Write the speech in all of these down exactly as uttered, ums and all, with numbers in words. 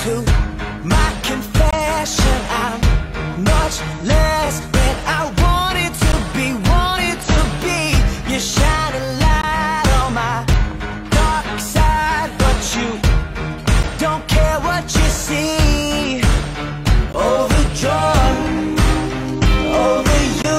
to my confession. I'm much less than I wanted to be, wanted to be. You shine a light on my dark side, but you don't care what you see. Overjoyed over you,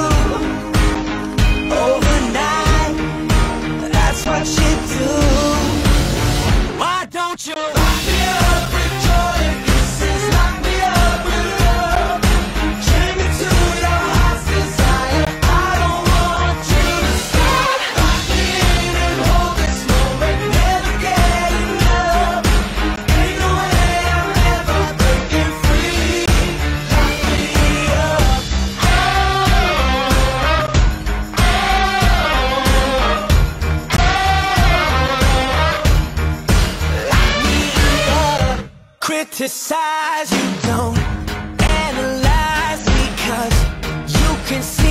overnight, that's what you do. Why don't you lock me up with joy and kisses, lock me up with love, chain me to your heart's desire. I don't want you to stop. Lock me in and hold this moment, never get enough. Ain't no way I'm ever breaking free. Lock me up. Criticize, you don't analyze me, 'cause you can see